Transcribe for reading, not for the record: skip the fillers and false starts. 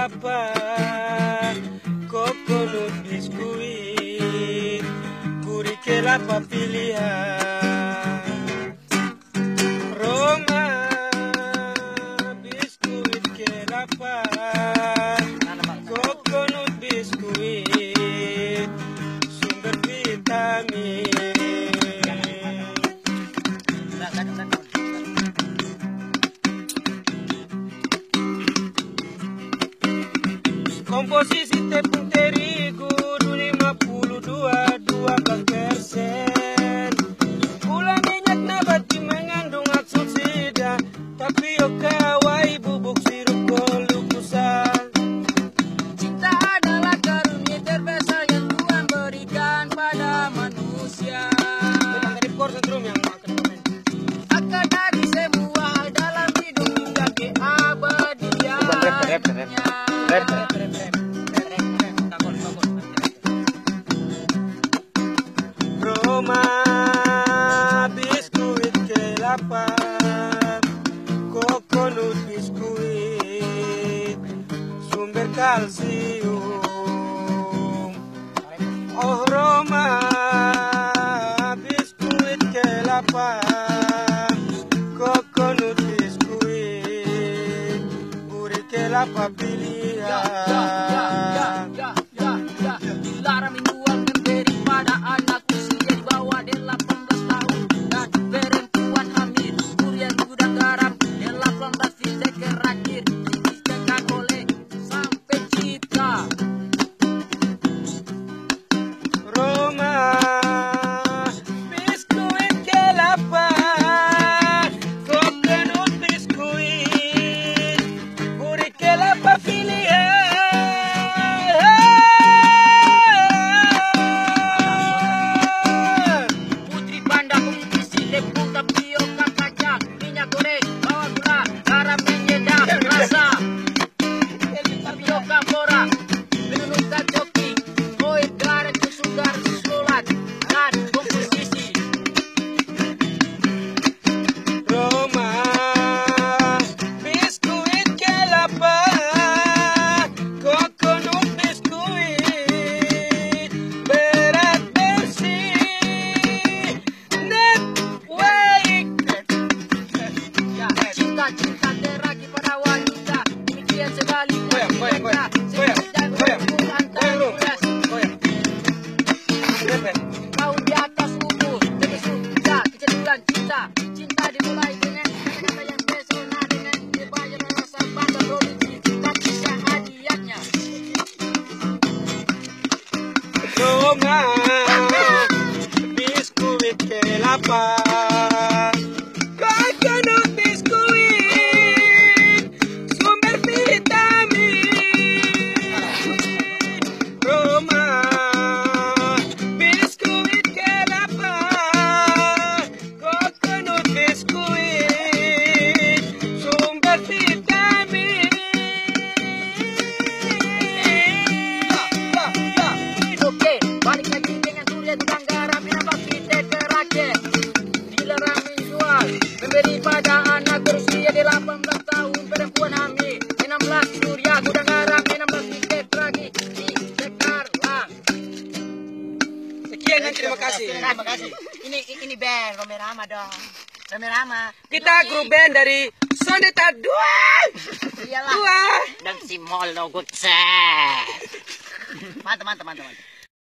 kelapa, coconut biskuit, gurih kelapa pilihan. Roma biskuit kelapa, coconut biskuit, sumber vitamin. Komposisi tepung terigu 52,12%. Gula minyak nabati mengandung aksosida, tapioka wai bubuk sirup glukosa. Cinta adalah karunia terbesar yang Tuhan berikan pada manusia. Akan dari semua hal dalam hidup hingga keabadiannya. Roma biskuit kelapa, coconut biskuit, sumber kalsium. Oh Roma biskuit kelapa, coconut biskuit, gurih kelapa pilihan. Dilarang menjual memberi pada anak usia di bawah 18 tahun dan perempuan hamil, durian gudang garam 18 diceker akhir disediakan oleh sampai cita. Roma biskuit kelapa, coconut biskuit, gurih kelapa pilihan. Putri Panda komposisi tepung tapioka kacang minyak goreng bawang gula garam penyedap rasa. Tapioka flora menurunkan kopi oil garam sugar solat dan komposisi. Roma biskuit kelapa, coconut biskuit, berat bersih, net weight. Cinta teragi pada wanita demikian sekali Goyang. Kau di atas umur jadi sudah kecenderungan cinta dimulai dengan kata-kata yang pesona dengan dibayar rasa bangga produksi dan kisah hadiahnya. Roma biskuit kelapa, coconut biskuit, sumber vitamin. Roma biskuit kelapa, coconut biskuit, sumber vitamin. Oke, balik lagi dengan durian gudang garam yang bakti terakhir. Dilarang menjual memberi pada anak berusia 18 tahun, perempuan hamil 16 durian gudang garam 16 tiket lagi dicekarlah. Sekian dan terima kasih. Terima kasih. Ini band Romerama dong. Romerama. Kita grup band dari Soneta 2. Iyalah. Dan si Molo Gutse. Mantap.